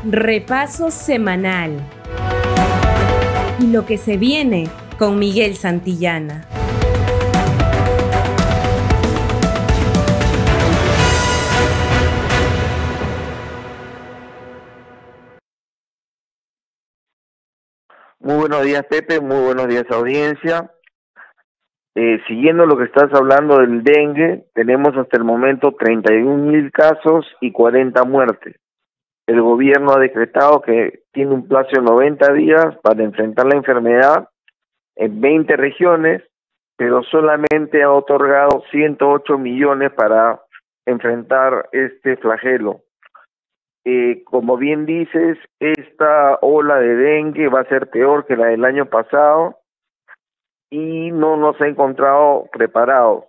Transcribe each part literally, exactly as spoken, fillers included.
Repaso semanal. Y lo que se viene con Miguel Santillana. Muy buenos días, Pepe, muy buenos días, audiencia. Eh, siguiendo lo que estás hablando del dengue, tenemos hasta el momento treinta y un mil casos y cuarenta muertes. El gobierno ha decretado que tiene un plazo de noventa días para enfrentar la enfermedad en veinte regiones, pero solamente ha otorgado ciento ocho millones para enfrentar este flagelo. Eh, como bien dices, esta ola de dengue va a ser peor que la del año pasado y no nos ha encontrado preparados.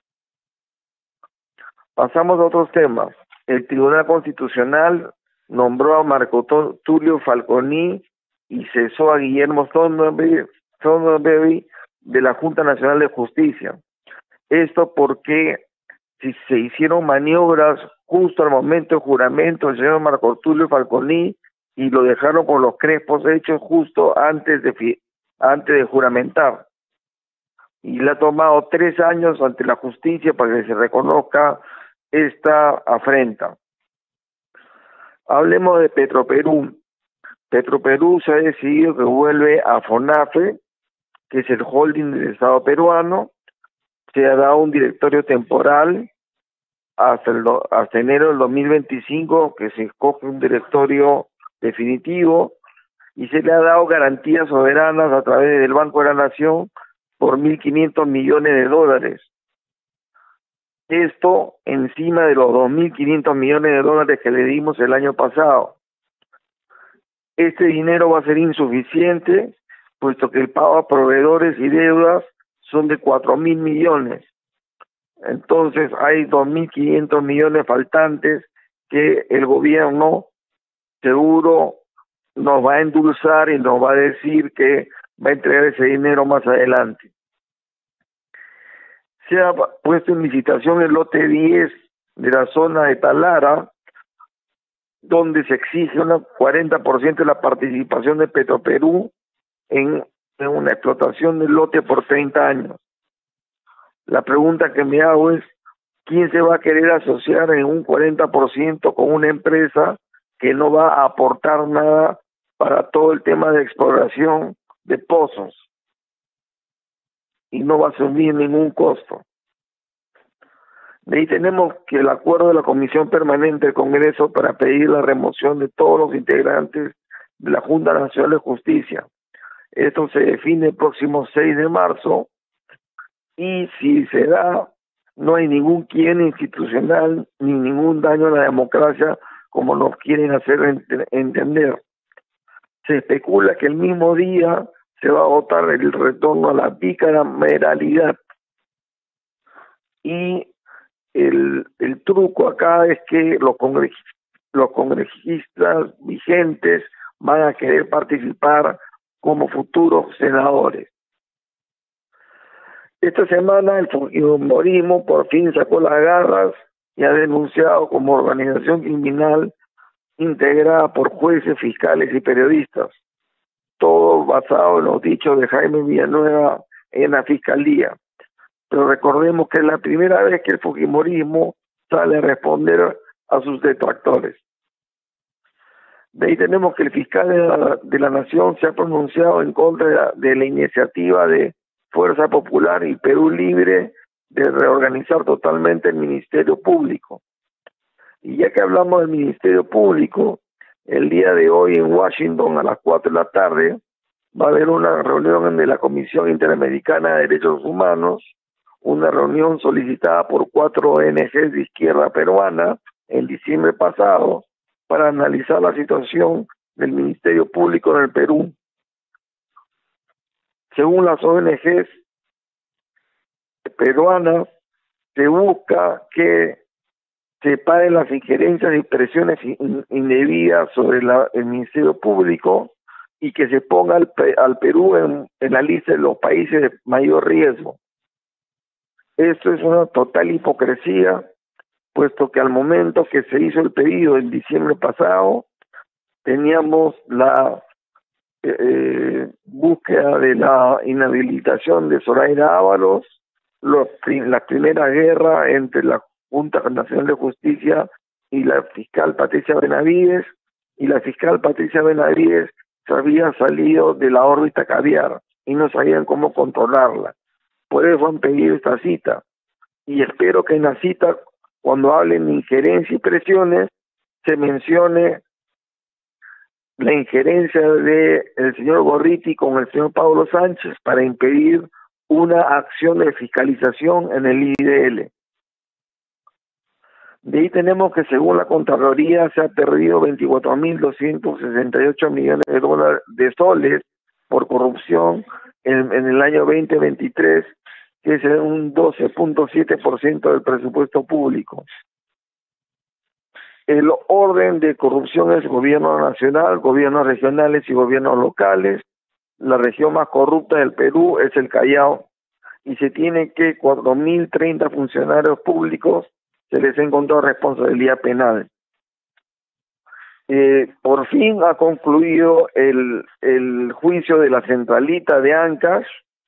Pasamos a otros temas. El Tribunal Constitucional nombró a Marco Tulio Falconi y cesó a Guillermo Thornberry de la Junta Nacional de Justicia. Esto porque si se hicieron maniobras justo al momento del juramento del señor Marco Tulio Falconi y lo dejaron con los crespos hechos justo antes de antes de juramentar. Y le ha tomado tres años ante la justicia para que se reconozca esta afrenta. Hablemos de Petroperú. Petroperú se ha decidido que vuelve a FONAFE, que es el holding del Estado peruano. Se ha dado un directorio temporal hasta, el, hasta enero del dos mil veinticinco, que se escoge un directorio definitivo, y se le ha dado garantías soberanas a través del Banco de la Nación por mil quinientos millones de dólares. Esto encima de los dos mil quinientos millones de dólares que le dimos el año pasado. Este dinero va a ser insuficiente, puesto que el pago a proveedores y deudas son de cuatro mil millones. Entonces hay dos mil quinientos millones faltantes que el gobierno seguro nos va a endulzar y nos va a decir que va a entregar ese dinero más adelante. Se ha puesto en licitación el lote diez de la zona de Talara, donde se exige un cuarenta por ciento de la participación de Petroperú en, en una explotación del lote por treinta años. La pregunta que me hago es, ¿quién se va a querer asociar en un cuarenta por ciento con una empresa que no va a aportar nada para todo el tema de exploración de pozos y no va a asumir ningún costo? De ahí tenemos que el acuerdo de la Comisión Permanente del Congreso para pedir la remoción de todos los integrantes de la Junta Nacional de Justicia. Esto se define el próximo seis de marzo y si se da, no hay ningún quien institucional ni ningún daño a la democracia como nos quieren hacer ent- entender. Se especula que el mismo día se va a votar el retorno a la bicameralidad. Y el, el truco acá es que los, congres, los congresistas vigentes van a querer participar como futuros senadores. Esta semana el fujimorismo por fin sacó las garras y ha denunciado como organización criminal integrada por jueces, fiscales y periodistas, todo basado en los dichos de Jaime Villanueva en la fiscalía. Pero recordemos que es la primera vez que el fujimorismo sale a responder a sus detractores. De ahí tenemos que el fiscal de la, de la Nación se ha pronunciado en contra de la, de la iniciativa de Fuerza Popular y Perú Libre de reorganizar totalmente el Ministerio Público. Y ya que hablamos del Ministerio Público, el día de hoy en Washington a las cuatro de la tarde va a haber una reunión de la Comisión Interamericana de Derechos Humanos, una reunión solicitada por cuatro O N Ges de izquierda peruana en diciembre pasado para analizar la situación del Ministerio Público en el Perú. Según las O N Ges peruanas, se busca que se paren las injerencias y presiones indebidas sobre la, el Ministerio Público y que se ponga al, al Perú en, en la lista de los países de mayor riesgo. Esto es una total hipocresía, puesto que al momento que se hizo el pedido en diciembre pasado, teníamos la eh, búsqueda de la inhabilitación de Zoraida Ábalos, los, la primera guerra entre la Junta Nacional de Justicia y la fiscal Patricia Benavides, y la fiscal Patricia Benavides se había salido de la órbita caviar y no sabían cómo controlarla. Por eso han pedido esta cita, y espero que en la cita, cuando hablen de injerencia y presiones, se mencione la injerencia del señor Gorriti con el señor Pablo Sánchez para impedir una acción de fiscalización en el I D L. De ahí tenemos que, según la Contraloría, se ha perdido veinticuatro mil doscientos sesenta y ocho millones de dólares de soles por corrupción en, en el año veinte veintitrés, que es un doce punto siete por ciento del presupuesto público. El orden de corrupción es gobierno nacional, gobiernos regionales y gobiernos locales. La región más corrupta del Perú es el Callao, y se tiene que cuatro mil treinta funcionarios públicos se les encontró responsabilidad penal. Eh, por fin ha concluido el, el juicio de la centralita de Ancash,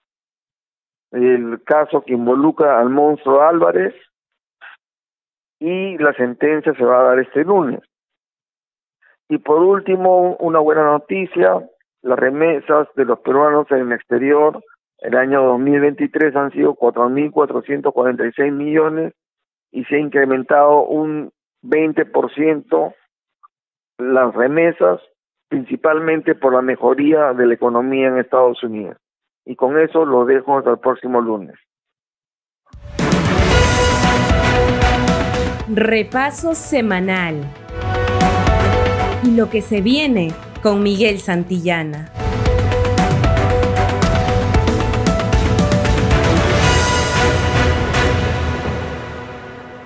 el caso que involucra al monstruo Álvarez, y la sentencia se va a dar este lunes. Y por último, una buena noticia: las remesas de los peruanos en el exterior el año dos mil veintitrés han sido cuatro mil cuatrocientos cuarenta y seis millones, y se ha incrementado un veinte por ciento las remesas, principalmente por la mejoría de la economía en Estados Unidos. Y con eso lo dejo hasta el próximo lunes. Repaso semanal. Y lo que se viene con Miguel Santillana.